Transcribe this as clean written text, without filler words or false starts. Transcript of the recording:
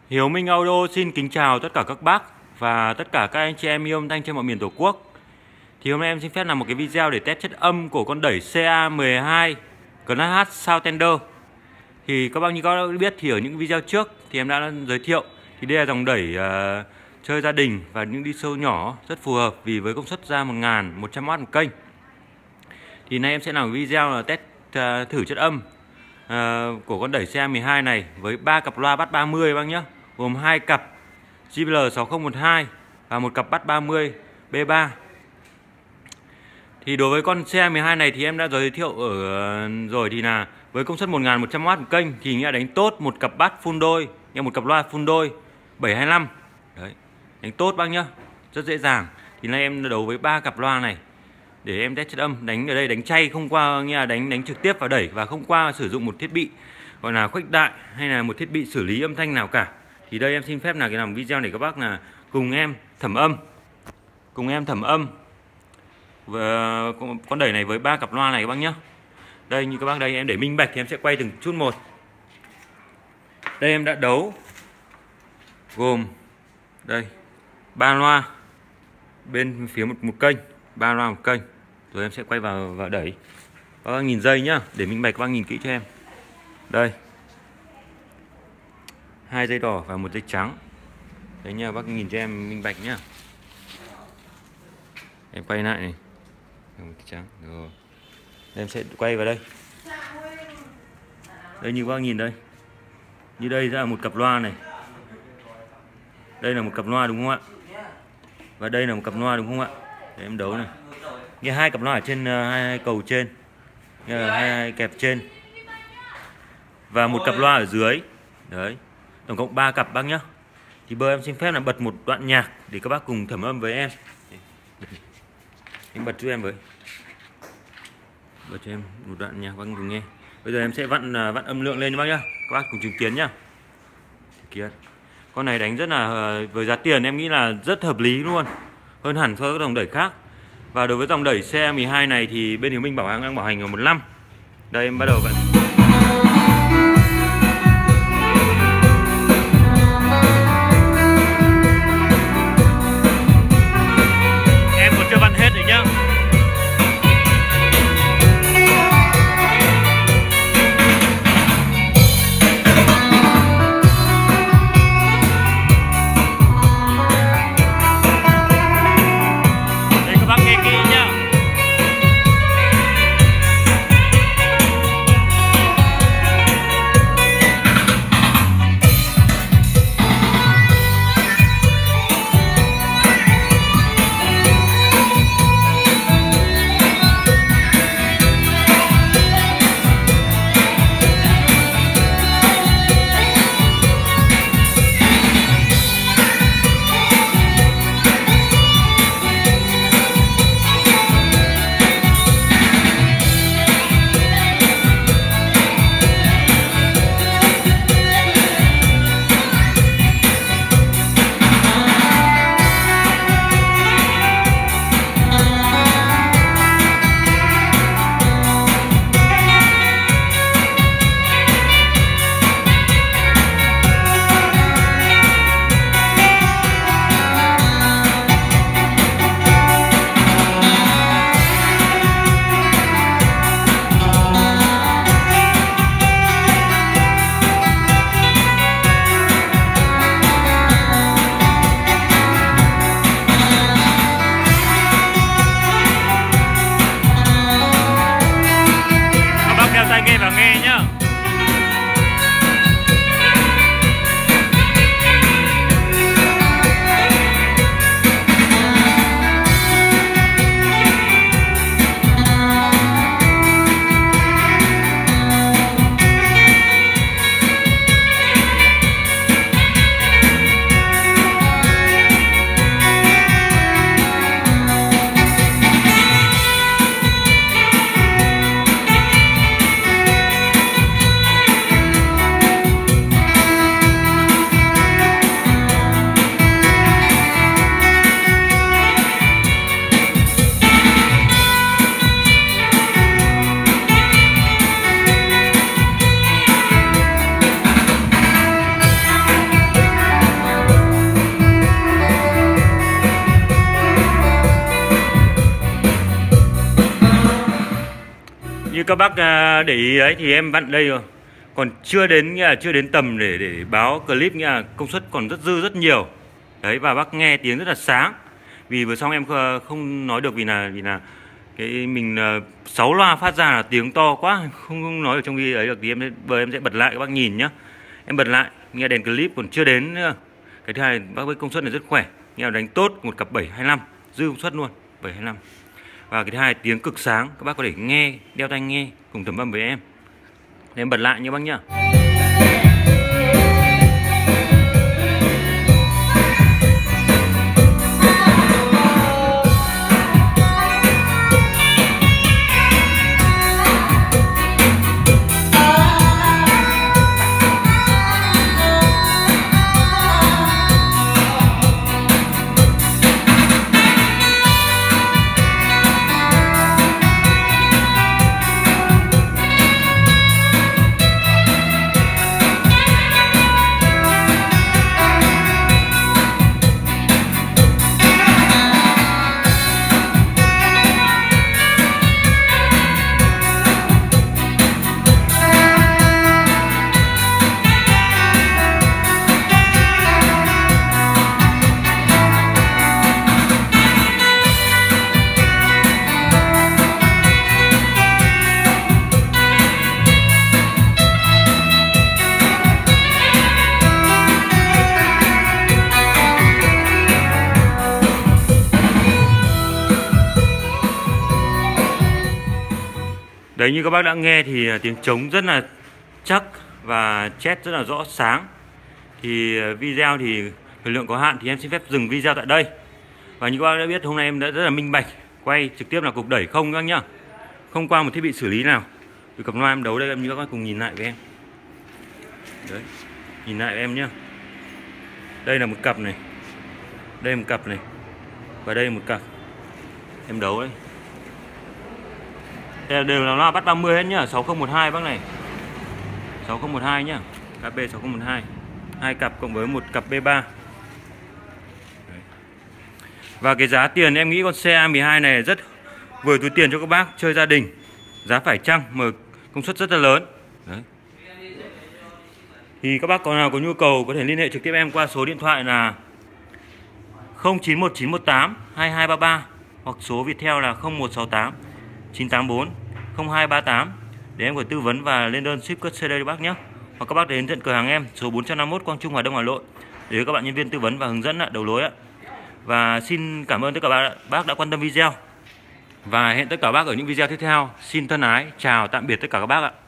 Hiếu Minh Audio xin kính chào tất cả các bác và tất cả các anh chị em yêu âm thanh trên mọi miền Tổ quốc. Thì hôm nay em xin phép làm một cái video để test chất âm của con đẩy CA12 GNH Soundtender. Thì các bác như các bác biết thì ở những video trước thì em đã giới thiệu thì đây là dòng đẩy chơi gia đình và những đi sâu nhỏ rất phù hợp vì với công suất ra 1100W một kênh. Thì nay em sẽ làm video là test thử chất âm của con đẩy CA12 này với 3 cặp loa bass 30 bác nhé, gồm 2 cặp JBL 6012 và một cặp bass 30 B3. Thì đối với con CA12 này thì em đã giới thiệu ở rồi thì là với công suất 1100W một kênh thì nghĩa đánh tốt một cặp bass full đôi, nghe một cặp loa full đôi 725. Đấy, đánh tốt bác nhá, rất dễ dàng. Thì nay em đấu với 3 cặp loa này để em test chất âm, đánh ở đây đánh chay không qua nghĩa là đánh trực tiếp vào đẩy và không qua sử dụng một thiết bị gọi là khuếch đại hay là một thiết bị xử lý âm thanh nào cả. Thì đây em xin phép là cái làm video để các bác là cùng em thẩm âm và con đẩy này với 3 cặp loa này các bác nhé. Đây như các bác đây em để minh bạch thì em sẽ quay từng chút một. Đây em đã đấu gồm đây 3 loa bên phía một kênh, 3 loa một kênh. Rồi em sẽ quay vào đẩy. Các bác nhìn dây nhá, để minh bạch các bác nhìn kỹ cho em. Đây. 2 dây đỏ và 1 dây trắng. Đấy nha, bác nhìn cho em minh bạch nhá. Em quay lại này. Một dây trắng. Rồi. Đây, em sẽ quay vào đây. Đây như các bác nhìn đây. Như đây ra một cặp loa này. Đây là một cặp loa đúng không ạ? Và đây là một cặp loa đúng không ạ? Để em đấu này. Nghe 2 cặp loa ở trên hai cầu trên. Nghe là hai kẹp trên. Và một cặp loa ở dưới. Đấy. Tổng cộng 3 cặp bác nhá. Thì bây giờ em xin phép là bật một đoạn nhạc để các bác cùng thẩm âm với em. Anh bật cho em với. Bật cho em một đoạn nhạc bác cùng nghe. Bây giờ em sẽ vặn âm lượng lên cho bác nhá. Các bác cùng chứng kiến nhá. Kiến. Con này đánh rất là với giá tiền em nghĩ là rất hợp lý luôn. Hơn hẳn so với các dòng đẩy khác. Và đối với dòng đẩy CA12 này thì bên Hiếu Minh bảo đang bảo hành ở 1 năm. Đây em bắt đầu vậy. Em còn chưa vặn hết rồi nhá. các bác để ý ấy thì em vặn đây rồi, còn chưa đến tầm để báo clip, nghĩa là công suất còn rất nhiều đấy. Và bác nghe tiếng rất là sáng, vì vừa xong em không nói được vì là cái mình 6 loa phát ra là tiếng to quá, không nói ở trong ghi ấy được, thì em sẽ bật lại các bác nhìn nhá. Em bật lại nghe đèn clip còn chưa đến nữa. Cái thứ hai bác với công suất này rất khỏe, nghe đánh tốt một cặp 725 dư công suất luôn 725. Và cái thứ hai tiếng cực sáng, các bác có thể nghe đeo tai nghe cùng thẩm âm với em. Để em bật lại nhé bác nhá. Đấy, như các bác đã nghe thì tiếng trống rất là chắc và chét rất là rõ sáng. Thì video thì thời lượng có hạn thì em xin phép dừng video tại đây. Và như các bác đã biết, hôm nay em đã rất là minh bạch, quay trực tiếp là cục đẩy không các bác nhá, không qua một thiết bị xử lý nào. Từ cặp loa em đấu đây, em như các bác cùng nhìn lại với em. Đấy, nhìn lại với em nhá. Đây là một cặp này, đây là một cặp này, và đây là một cặp. Em đấu đấy. Đây đều là loa bắt 30 hết nhá, 6012 bác này. 6012 nhá. KB 6012. Hai cặp cộng với một cặp B3. Đấy. Và cái giá tiền em nghĩ con CA12 này rất vừa túi tiền cho các bác chơi gia đình. Giá phải chăng mà công suất rất là lớn. Đấy. Thì các bác có nào có nhu cầu có thể liên hệ trực tiếp em qua số điện thoại là 091918 2233 hoặc số Viettel là 0168 984 0238 để em có tư vấn và lên đơn ship cất CD cho bác nhé. Hoặc các bác đến tận cửa hàng em số 451 Quang Trung, Hà Đông, Hà Nội để các bạn nhân viên tư vấn và hướng dẫn đầu lối ạ. Và xin cảm ơn tất cả bác đã quan tâm video. Và hẹn tất cả bác ở những video tiếp theo. Xin thân ái chào tạm biệt tất cả các bác ạ.